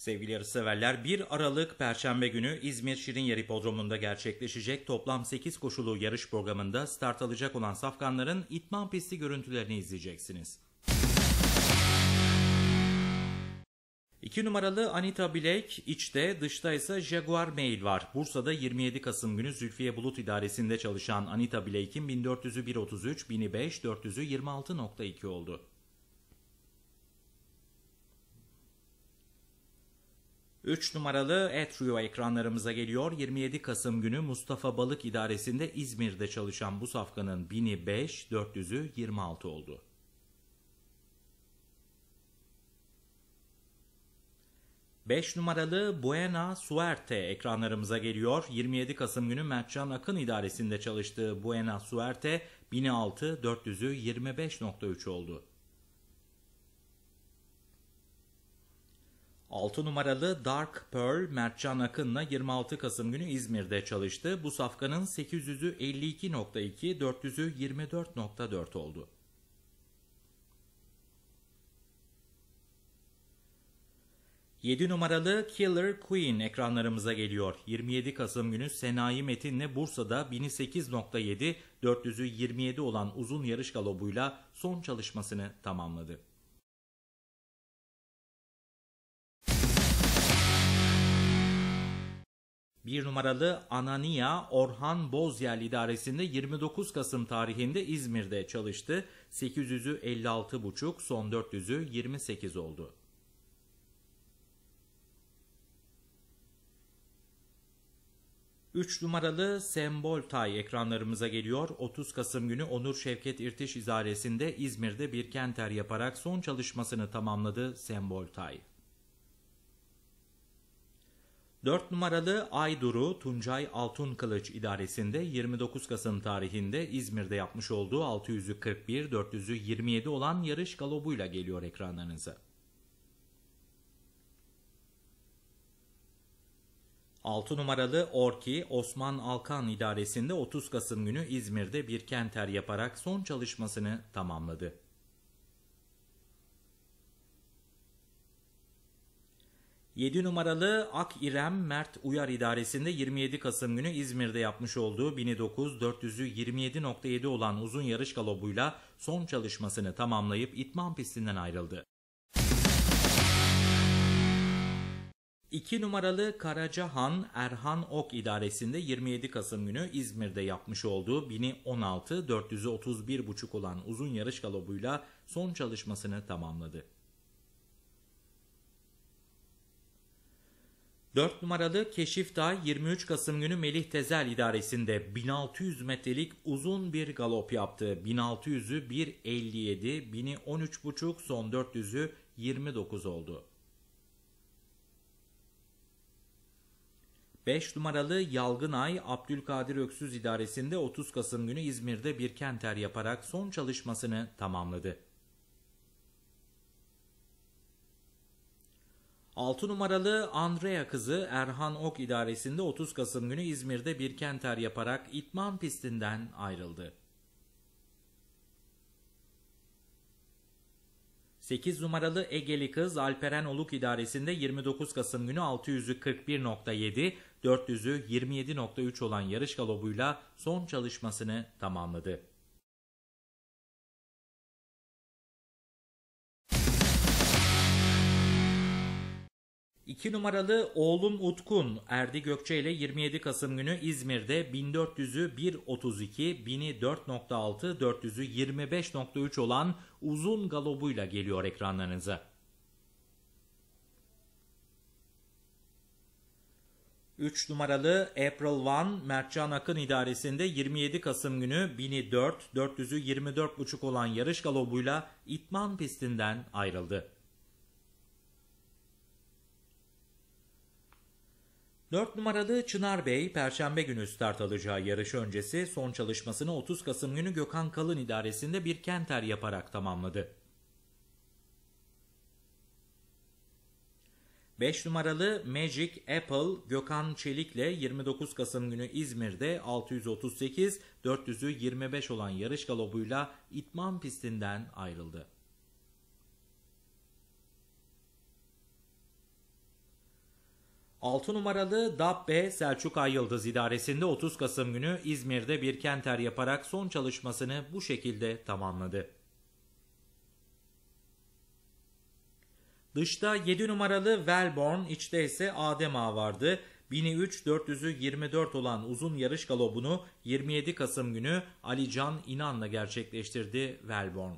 Sevgili yarışseverler, 1 Aralık Perşembe günü İzmir Şirinyeri Hipodromu'nda gerçekleşecek toplam 8 koşulu yarış programında start alacak olan safkanların itman pisti görüntülerini izleyeceksiniz. 2 numaralı Anita Blake içte, dışta ise Jaguar Mail var. Bursa'da 27 Kasım günü Zülfiye Bulut idaresinde çalışan Anita Blake'in 1400'ü 1.33, 1000'i 5, 400'ü 26.2 oldu. 3 numaralı Etrio ekranlarımıza geliyor. 27 Kasım günü Mustafa Balık idaresinde İzmir'de çalışan bu safkanın 1000'i 5, 400'ü 26 oldu. 5 numaralı Buena Suerte ekranlarımıza geliyor. 27 Kasım günü Mertcan Akın idaresinde çalıştığı Buena Suerte 1000'i 6, 400'ü 25.3 oldu. 6 numaralı Dark Pearl Mertcan Akın'la 26 Kasım günü İzmir'de çalıştı. Bu safkanın 800'ü 52.2, 400'ü 24.4 oldu. 7 numaralı Killer Queen ekranlarımıza geliyor. 27 Kasım günü Senayi Metin'le Bursa'da 1000'i 8.7, 400'ü 27 olan uzun yarış galobuyla son çalışmasını tamamladı. 1 numaralı Anania Orhan Bozyel idaresinde 29 Kasım tarihinde İzmir'de çalıştı. 800'ü 56.5, son 400'ü 28 oldu. 3 numaralı Sembol Tay ekranlarımıza geliyor. 30 Kasım günü Onur Şevket İrtiş idaresinde İzmir'de bir kenter yaparak son çalışmasını tamamladı Sembol Tay. 4 numaralı Ayduru Tuncay Altunkılıç idaresinde 29 Kasım tarihinde İzmir'de yapmış olduğu 600'ü 41, 400'ü 27 olan yarış galobuyla geliyor ekranlarınıza. 6 numaralı Orki Osman Alkan idaresinde 30 Kasım günü İzmir'de bir kenter yaparak son çalışmasını tamamladı. 7 numaralı Ak İrem Mert Uyar idaresinde 27 Kasım günü İzmir'de yapmış olduğu 1000'i 9, 400'ü 27.7 olan uzun yarış galobuyla son çalışmasını tamamlayıp itman pistinden ayrıldı. 2 numaralı Karacahan Erhan Ok idaresinde 27 Kasım günü İzmir'de yapmış olduğu 1000'i 16, 400'ü 31.5 olan uzun yarış galobuyla son çalışmasını tamamladı. 4 numaralı Keşiftağ 23 Kasım günü Melih Tezel idaresinde 1600 metrelik uzun bir galop yaptı. 1600'ü 1.57, 1000'i 13.5, son 400'ü 29 oldu. 5 numaralı Yalgınay Abdülkadir Öksüz idaresinde 30 Kasım günü İzmir'de bir kenter yaparak son çalışmasını tamamladı. 6 numaralı Andrea kızı Erhan Ok idaresinde 30 Kasım günü İzmir'de bir kenter yaparak itman pistinden ayrıldı. 8 numaralı Egeli kız Alperen Oluk idaresinde 29 Kasım günü 600'ü 41.7, 400'ü 27.3 olan yarış galobuyla son çalışmasını tamamladı. 2 numaralı Oğlum Utkun Erdi Gökçe ile 27 Kasım günü İzmir'de 1400'ü 1.32, 1000'i 4.6, 400'ü 25.3 olan uzun galobuyla geliyor ekranlarınıza. 3 numaralı April One Mertcan Akın idaresinde 27 Kasım günü 1000'i 4, 400'ü 24.5 olan yarış galobuyla itman pistinden ayrıldı. 4 numaralı Çınar Bey, Perşembe günü start alacağı yarış öncesi son çalışmasını 30 Kasım günü Gökhan Kalın idaresinde bir kenter yaparak tamamladı. 5 numaralı Magic Apple Gökhan Çelik'le 29 Kasım günü İzmir'de 638, 400'ü 25 olan yarış galobuyla itman pistinden ayrıldı. 6 numaralı Dabbe Selçuk Ayyıldız idaresinde 30 Kasım günü İzmir'de bir kenter yaparak son çalışmasını bu şekilde tamamladı. Dışta 7 numaralı Wellborn, içte ise Adem Ağa vardı. 1000'i 3, 400'ü 24 olan uzun yarış galobunu 27 Kasım günü Ali Can İnan'la gerçekleştirdi Wellborn.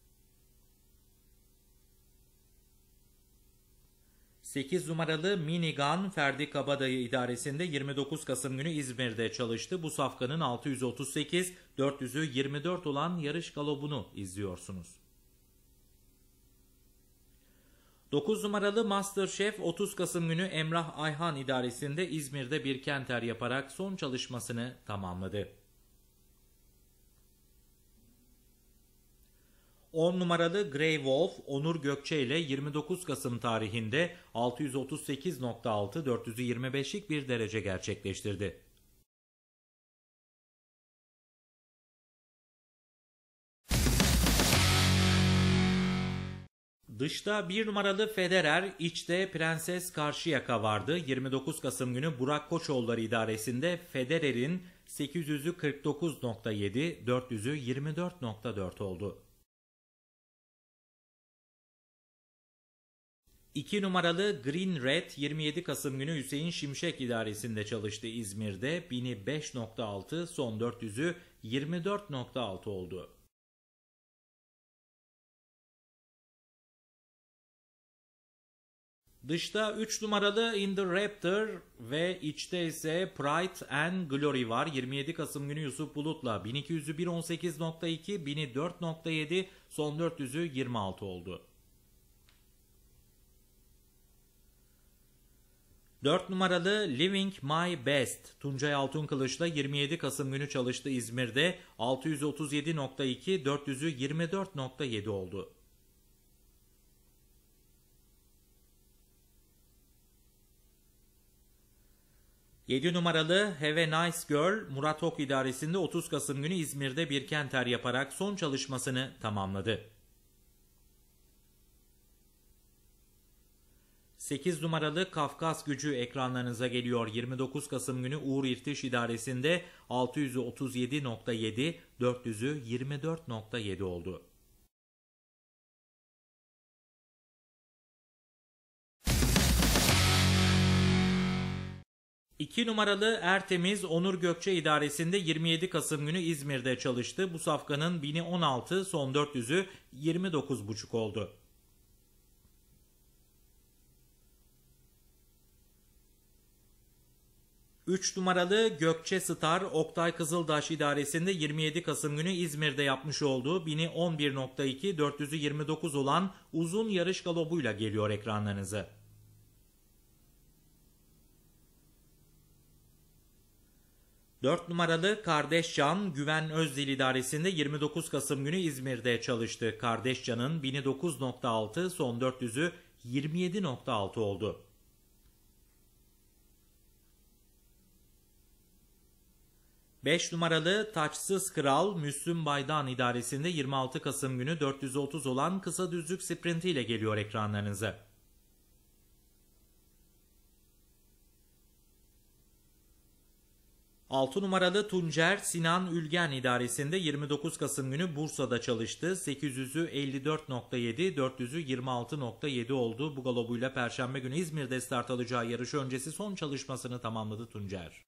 8 numaralı Minigun Ferdi Kabadayı idaresinde 29 Kasım günü İzmir'de çalıştı. Bu safkanın 638, 400'ü 24 olan yarış galobunu izliyorsunuz. 9 numaralı MasterChef 30 Kasım günü Emrah Ayhan idaresinde İzmir'de bir kenter yaparak son çalışmasını tamamladı. 10 numaralı Grey Wolf Onur Gökçe ile 29 Kasım tarihinde 638.6 425'lik bir derece gerçekleştirdi. Dışta 1 numaralı Federer, içte Prenses Karşıyaka vardı. 29 Kasım günü Burak Koçoğulları idaresinde Federer'in 800'ü 49.7, 400'ü 24.4 oldu. 2 numaralı Green Red 27 Kasım günü Hüseyin Şimşek idaresinde çalıştı İzmir'de. 1000'i 5.6, son 400'ü 24.6 oldu. Dışta 3 numaralı In The Raptor ve içte ise Pride and Glory var. 27 Kasım günü Yusuf Bulut'la 1200'ü 1.18.2, 1000'i 4.7, son 400'ü 26 oldu. 4 numaralı Living My Best Tuncay Altunkılıç'la 27 Kasım günü çalıştı İzmir'de. 637.2, 400'ü 24.7 oldu. 7 numaralı Have a Nice Girl Murat Ok idaresinde 30 Kasım günü İzmir'de bir kenter yaparak son çalışmasını tamamladı. 8 numaralı Kafkas Gücü ekranlarınıza geliyor. 29 Kasım günü Uğur İrtiş idaresinde 637.7, 400'ü 24.7 oldu. 2 numaralı Ertemiz Onur Gökçe idaresinde 27 Kasım günü İzmir'de çalıştı. Bu safkanın 1000'i 16, son 400'ü 29.5 oldu. 3 numaralı Gökçe Star Oktay Kızıldaş idaresinde 27 Kasım günü İzmir'de yapmış olduğu 1000'i 11.2, 400'ü 29 olan uzun yarış galobuyla geliyor ekranlarınıza. 4 numaralı Kardeşcan Güven Özdil idaresinde 29 Kasım günü İzmir'de çalıştı. Kardeşcan'ın 1000'i 9.6, son 400'ü 27.6 oldu. 5 numaralı Taçsız Kral Müslüm Baydan idaresinde 26 Kasım günü 430 olan kısa düzlük sprinti ile geliyor ekranlarınıza. 6 numaralı Tuncer Sinan Ülgen idaresinde 29 Kasım günü Bursa'da çalıştı. 800'ü 54.7, 400'ü 26.7 oldu. Bu galobuyla Perşembe günü İzmir'de start alacağı yarış öncesi son çalışmasını tamamladı Tuncer.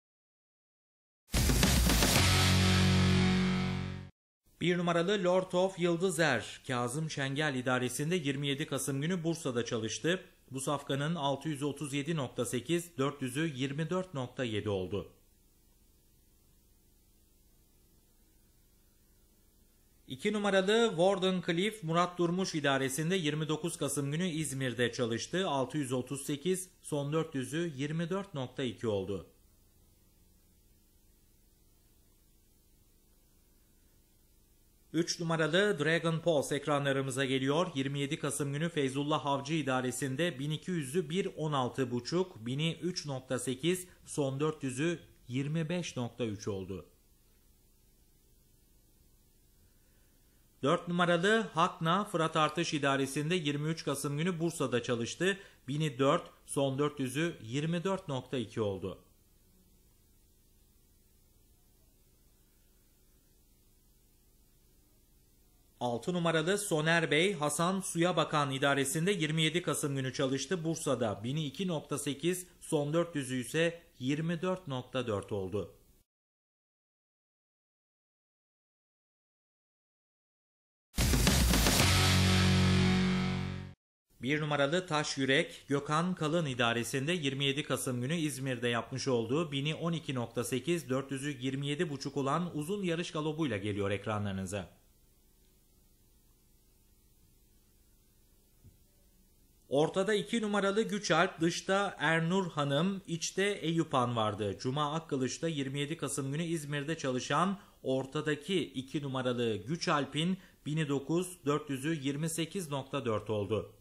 Bir numaralı Lord of Yıldızer Kazım Şengel idaresinde 27 Kasım günü Bursa'da çalıştı. Bu safkanın 637.8, 400'ü 24.7 oldu. 2 numaralı Wardenclyffe Murat Durmuş idaresinde 29 Kasım günü İzmir'de çalıştı. 638, son 400'ü 24.2 oldu. 3 numaralı Dragon Pulse ekranlarımıza geliyor. 27 Kasım günü Feyzullah Avcı idaresinde 1200'ü 1.16.5, 1000'i 3.8, son 400'ü 25.3 oldu. 4 numaralı Hakna Fırat Artış idaresinde 23 Kasım günü Bursa'da çalıştı. 1000'i 4, son 400'ü 24.2 oldu. Altı numaralı Soner Bey, Hasan Suya Bakan idaresinde 27 Kasım günü çalıştı. Bursa'da 1000'i 2.8, son 400'ü ise 24.4 oldu. Bir numaralı Taş Yürek, Gökhan Kalın idaresinde 27 Kasım günü İzmir'de yapmış olduğu 1000'i 12.8, 400'ü 27.5 olan uzun yarış galobuyla geliyor ekranlarınıza. Ortada 2 numaralı Güçalp, dışta Ernur Hanım, içte Eyüphan vardı. Cuma Akkılıç'ta 27 Kasım günü İzmir'de çalışan ortadaki 2 numaralı Güçalp'in 1000'i 9, 400'ü 28.4 oldu.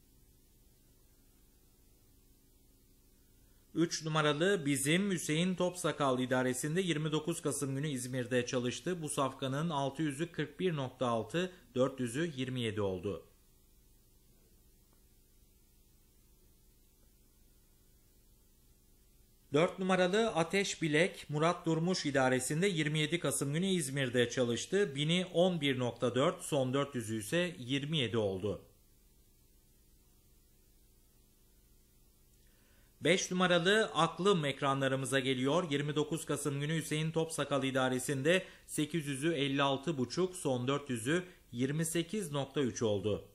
3 numaralı Bizim Hüseyin Topsakal idaresinde 29 Kasım günü İzmir'de çalıştı. Bu safkanın 600'ü 41.6, 400'ü 27 oldu. 4 numaralı Ateş Bilek, Murat Durmuş idaresinde 27 Kasım günü İzmir'de çalıştı. 1000'i 11.4, son 400'ü ise 27 oldu. 5 numaralı Aklım ekranlarımıza geliyor. 29 Kasım günü Hüseyin Topsakal idaresinde 800'ü 56.5, son 400'ü 28.3 oldu.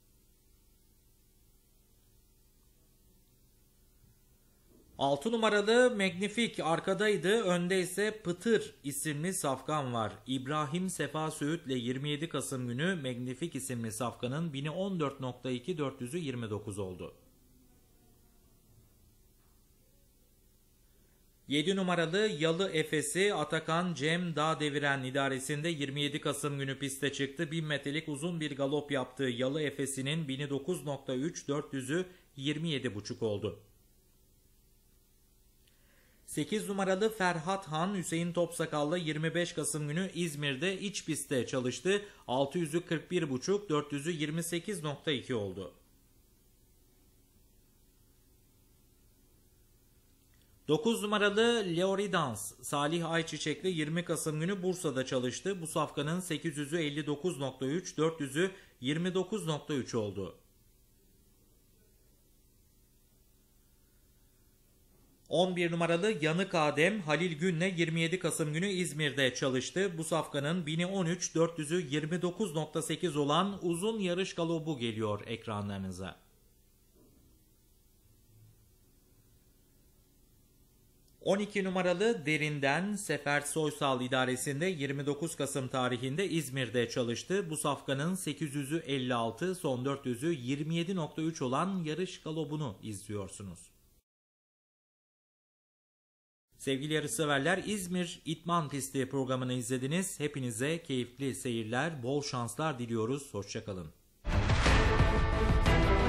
6 numaralı Magnifik arkadaydı. Önde ise Pıtır isimli safkan var. İbrahim Sefa Söğüt'le 27 Kasım günü Magnifik isimli safkanın 1000'i 14.2, 400'ü 29 oldu. 7 numaralı Yalı Efes'i Atakan Cem Dağdeviren idaresinde 27 Kasım günü piste çıktı. 1000 metrelik uzun bir galop yaptığı Yalı Efes'inin 1000'i 9.3, 400'ü 27.5 oldu. 8 numaralı Ferhat Han, Hüseyin Topsakal'la 25 Kasım günü İzmir'de iç pistte çalıştı. 600'ü 41.5, 400'ü 28.2 oldu. 9 numaralı Leoridans, Salih Ayçiçek'le 20 Kasım günü Bursa'da çalıştı. Bu safkanın 800'ü 59.3, 400'ü 29.3 oldu. 11 numaralı Yanık Adem, Halil Gün'le 27 Kasım günü İzmir'de çalıştı. Bu safkanın 1000'i 13, 400'ü 29.8 olan uzun yarış galobu geliyor ekranlarınıza. 12 numaralı Derinden Sefer Soysal idaresinde 29 Kasım tarihinde İzmir'de çalıştı. Bu safkanın 800'ü 56, son 400'ü 27.3 olan yarış galobunu izliyorsunuz. Sevgili yarışseverler, İzmir İtman Pisti programını izlediniz. Hepinize keyifli seyirler, bol şanslar diliyoruz. Hoşça kalın.